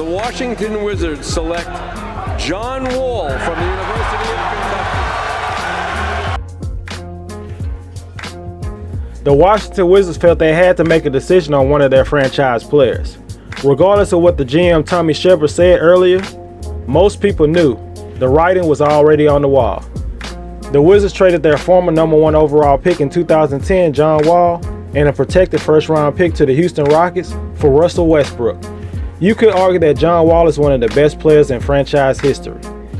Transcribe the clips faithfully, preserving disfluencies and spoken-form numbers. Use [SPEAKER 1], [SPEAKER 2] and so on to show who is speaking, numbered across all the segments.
[SPEAKER 1] the Washington Wizards select John Wall from the University of Kentucky.
[SPEAKER 2] The Washington Wizards felt they had to make a decision on one of their franchise players. Regardless of what the G M Tommy Sheppard said earlier, most people knew the writing was already on the wall. The Wizards traded their former number one overall pick in two thousand ten, John Wall, and a protected first round pick to the Houston Rockets for Russell Westbrook. You could argue that John Wall is one of the best players in franchise history.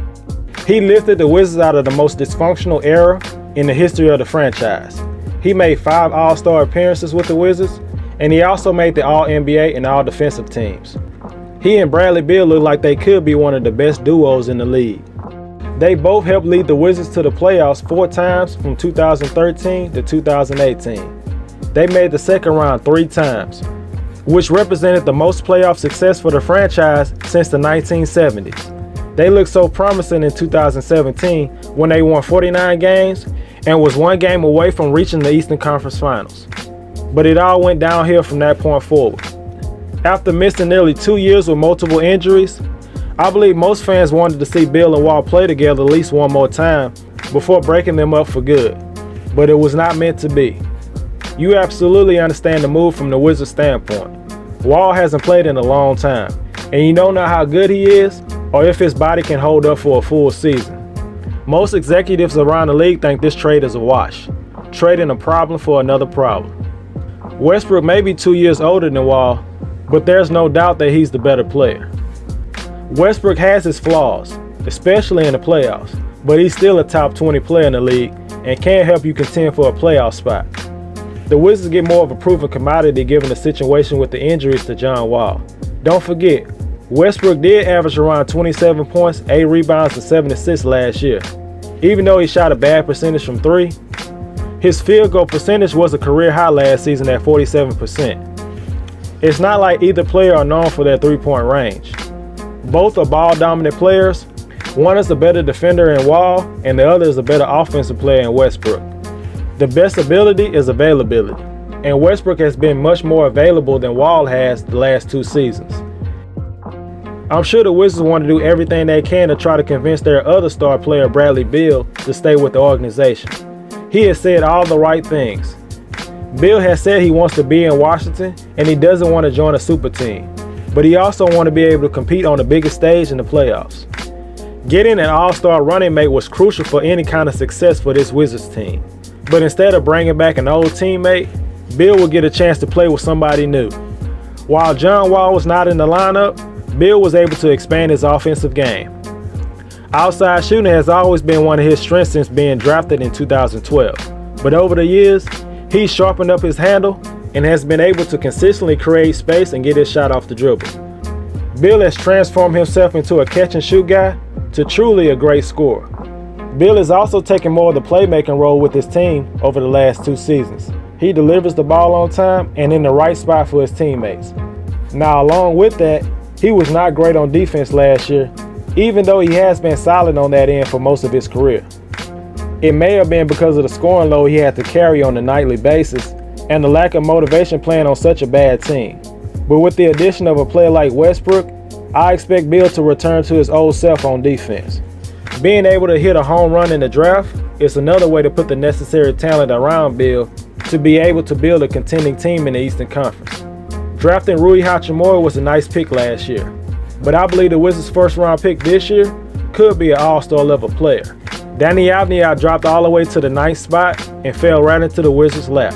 [SPEAKER 2] He lifted the Wizards out of the most dysfunctional era in the history of the franchise. He made five All-Star appearances with the Wizards, and he also made the All N B A and All Defensive teams. He and Bradley Beal look like they could be one of the best duos in the league. They both helped lead the Wizards to the playoffs four times from two thousand thirteen to two thousand eighteen. They made the second round three times, which represented the most playoff success for the franchise since the nineteen seventies. They looked so promising in two thousand seventeen when they won forty-nine games and was one game away from reaching the Eastern Conference Finals. But it all went downhill from that point forward. After missing nearly two years with multiple injuries, I believe most fans wanted to see Beal and Wall play together at least one more time before breaking them up for good. But it was not meant to be. You absolutely understand the move from the Wizards' standpoint. Wall hasn't played in a long time, and you don't know how good he is or if his body can hold up for a full season. Most executives around the league think this trade is a wash, trading a problem for another problem. Westbrook may be two years older than Wall, but there's no doubt that he's the better player. Westbrook has his flaws, especially in the playoffs, but he's still a top twenty player in the league and can help you contend for a playoff spot. The Wizards get more of a proven commodity given the situation with the injuries to John Wall. Don't forget, Westbrook did average around twenty-seven points, eight rebounds, and seven assists last year. Even though he shot a bad percentage from three, his field goal percentage was a career high last season at forty-seven percent. It's not like either player are known for their three-point range. Both are ball-dominant players. One is a better defender in Wall, and the other is a better offensive player in Westbrook. The best ability is availability, and Westbrook has been much more available than Wall has the last two seasons. I'm sure the Wizards want to do everything they can to try to convince their other star player, Bradley Beal, to stay with the organization. He has said all the right things. Beal has said he wants to be in Washington, and he doesn't want to join a super team. But he also wants to be able to compete on the biggest stage in the playoffs. Getting an all-star running mate was crucial for any kind of success for this Wizards team. But instead of bringing back an old teammate, Beal would get a chance to play with somebody new. While John Wall was not in the lineup, Beal was able to expand his offensive game. Outside shooting has always been one of his strengths since being drafted in two thousand twelve. But over the years, he's sharpened up his handle and has been able to consistently create space and get his shot off the dribble. Beal has transformed himself into a catch-and-shoot guy to truly a great scorer. Beal has also taken more of the playmaking role with his team over the last two seasons. He delivers the ball on time and in the right spot for his teammates. Now, along with that, he was not great on defense last year, even though he has been solid on that end for most of his career. It may have been because of the scoring load he had to carry on a nightly basis and the lack of motivation playing on such a bad team. But with the addition of a player like Westbrook, I expect Beal to return to his old self on defense. Being able to hit a home run in the draft is another way to put the necessary talent around Beal to be able to build a contending team in the Eastern Conference. Drafting Rui Hachimura was a nice pick last year, but I believe the Wizards' first round pick this year could be an all-star level player. Deni Avdija dropped all the way to the ninth spot and fell right into the Wizards' lap.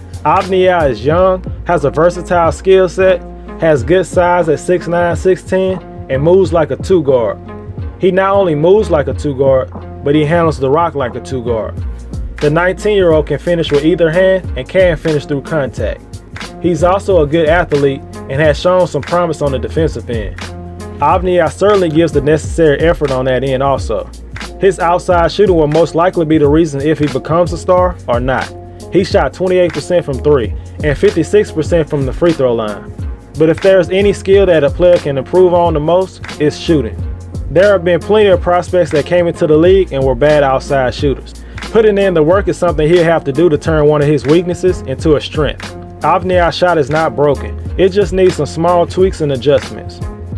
[SPEAKER 2] Avdija is young, has a versatile skill set, has good size at six nine, six ten, and moves like a two guard. He not only moves like a two guard, but he handles the rock like a two guard. The nineteen-year-old can finish with either hand and can finish through contact. He's also a good athlete and has shown some promise on the defensive end. Avdija certainly gives the necessary effort on that end also. His outside shooting will most likely be the reason if he becomes a star or not. He shot twenty-eight percent from three and fifty-six percent from the free throw line. But if there's any skill that a player can improve on the most, it's shooting. There have been plenty of prospects that came into the league and were bad outside shooters. Putting in the work is something he'll have to do to turn one of his weaknesses into a strength. Avdija's shot is not broken. It just needs some small tweaks and adjustments.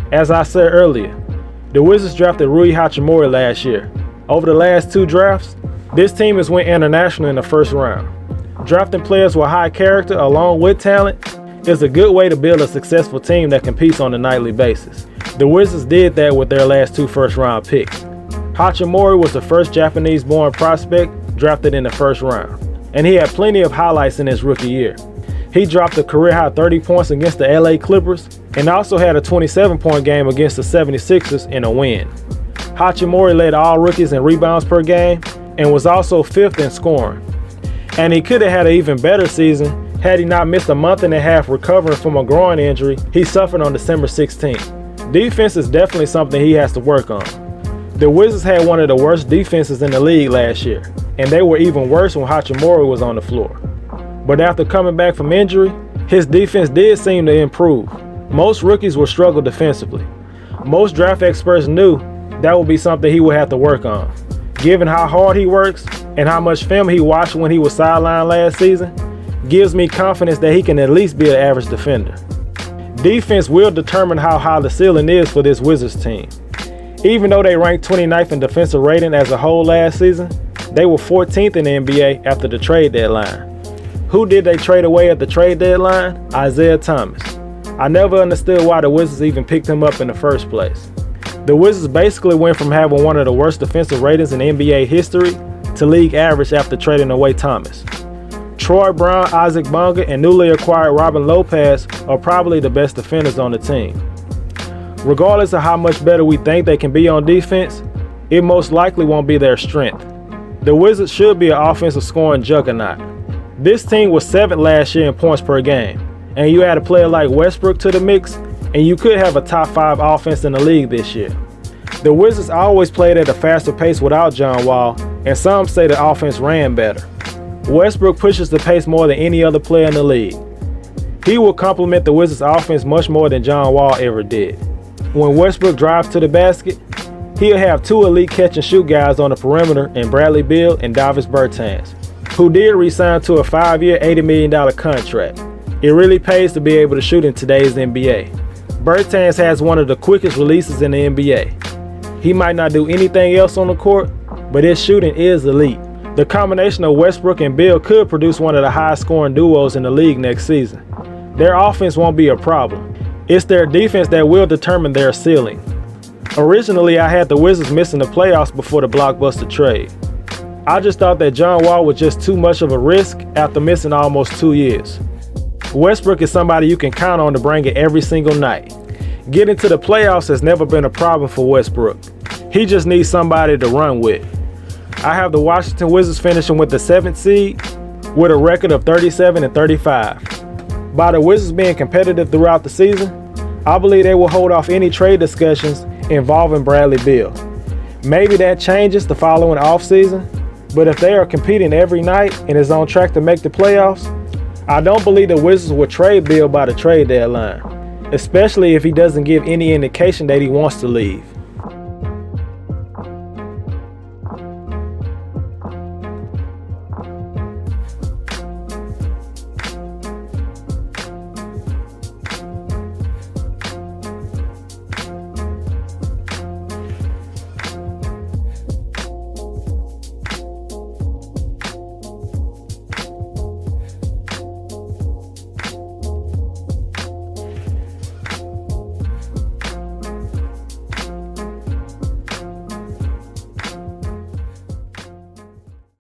[SPEAKER 2] As I said earlier, the Wizards drafted Rui Hachimura last year. Over the last two drafts, this team has went international in the first round. Drafting players with high character along with talent is a good way to build a successful team that competes on a nightly basis. The Wizards did that with their last two first round picks. Hachimura was the first Japanese-born prospect drafted in the first round, and he had plenty of highlights in his rookie year. He dropped a career-high thirty points against the L A Clippers and also had a twenty-seven point game against the seventy-sixers in a win. Hachimura led all rookies in rebounds per game and was also fifth in scoring. And he could have had an even better season had he not missed a month and a half recovering from a groin injury he suffered on December sixteenth. Defense is definitely something he has to work on. The Wizards had one of the worst defenses in the league last year, and they were even worse when Hachimura was on the floor. But after coming back from injury, his defense did seem to improve. Most rookies will struggle defensively. Most draft experts knew that would be something he would have to work on. Given how hard he works and how much film he watched when he was sidelined last season, gives me confidence that he can at least be an average defender. Defense will determine how high the ceiling is for this Wizards team. Even though they ranked twenty-ninth in defensive rating as a whole last season, they were fourteenth in the N B A after the trade deadline. Who did they trade away at the trade deadline? Isaiah Thomas. I never understood why the Wizards even picked him up in the first place. The Wizards basically went from having one of the worst defensive ratings in N B A history to league average after trading away Thomas. Troy Brown, Isaac Bonga, and newly acquired Robin Lopez are probably the best defenders on the team. Regardless of how much better we think they can be on defense, it most likely won't be their strength. The Wizards should be an offensive scoring juggernaut. This team was seventh last year in points per game, and you add a player like Westbrook to the mix, and you could have a top five offense in the league this year. The Wizards always played at a faster pace without John Wall, and some say the offense ran better. Westbrook pushes the pace more than any other player in the league. He will complement the Wizards offense much more than John Wall ever did. When Westbrook drives to the basket, he'll have two elite catch-and-shoot guys on the perimeter in Bradley Beal and Davis Bertans, who did re-sign to a five-year, eighty million dollar contract. It really pays to be able to shoot in today's N B A. Bertans has one of the quickest releases in the N B A. He might not do anything else on the court, but his shooting is elite. The combination of Westbrook and Beal could produce one of the highest scoring duos in the league next season. Their offense won't be a problem. It's their defense that will determine their ceiling. Originally, I had the Wizards missing the playoffs before the blockbuster trade. I just thought that John Wall was just too much of a risk after missing almost two years. Westbrook is somebody you can count on to bring it every single night. Getting to the playoffs has never been a problem for Westbrook. He just needs somebody to run with. I have the Washington Wizards finishing with the seventh seed with a record of thirty-seven and thirty-five. By the Wizards being competitive throughout the season, I believe they will hold off any trade discussions involving Bradley Beal. Maybe that changes the following offseason, but if they are competing every night and is on track to make the playoffs, I don't believe the Wizards will trade Beal by the trade deadline, especially if he doesn't give any indication that he wants to leave.